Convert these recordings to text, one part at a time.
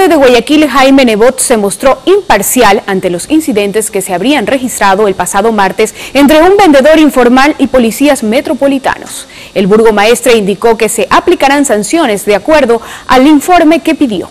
alcalde de Guayaquil, Jaime Nebot, se mostró imparcial ante los incidentes que se habrían registrado el pasado martes entre un vendedor informal y policías metropolitanos. El burgomaestre indicó que se aplicarán sanciones de acuerdo al informe que pidió.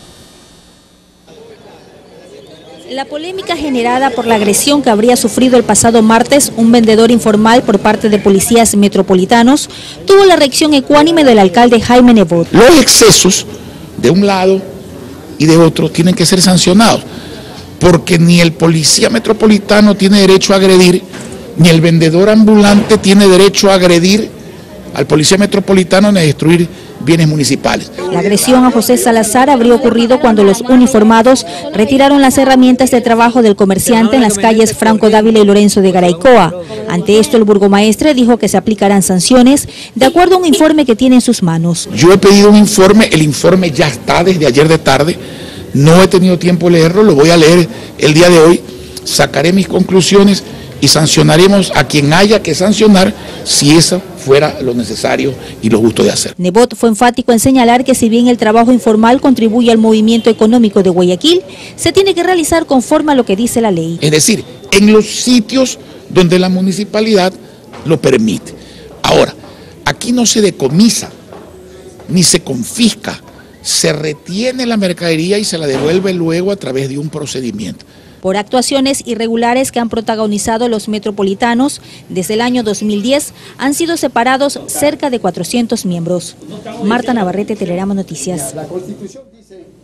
La polémica generada por la agresión que habría sufrido el pasado martes un vendedor informal por parte de policías metropolitanos tuvo la reacción ecuánime del alcalde Jaime Nebot. Los excesos de un lado y de otro tienen que ser sancionados, porque ni el policía metropolitano tiene derecho a agredir, ni el vendedor ambulante tiene derecho a agredir al policía metropolitano ni a destruir bienes municipales. La agresión a José Salazar habría ocurrido cuando los uniformados retiraron las herramientas de trabajo del comerciante en las calles Franco Dávila y Lorenzo de Garaycoa. Ante esto, el burgomaestre dijo que se aplicarán sanciones de acuerdo a un informe que tiene en sus manos. Yo he pedido un informe, el informe ya está desde ayer de tarde, no he tenido tiempo de leerlo, lo voy a leer el día de hoy, sacaré mis conclusiones y sancionaremos a quien haya que sancionar si eso fuera lo necesario y lo justo de hacer. Nebot fue enfático en señalar que si bien el trabajo informal contribuye al movimiento económico de Guayaquil, se tiene que realizar conforme a lo que dice la ley. Es decir, en los sitios donde la municipalidad lo permite. Ahora, aquí no se decomisa, ni se confisca, se retiene la mercadería y se la devuelve luego a través de un procedimiento. Por actuaciones irregulares que han protagonizado los metropolitanos, desde el año 2010 han sido separados cerca de 400 miembros. Marta Navarrete, Telerama Noticias.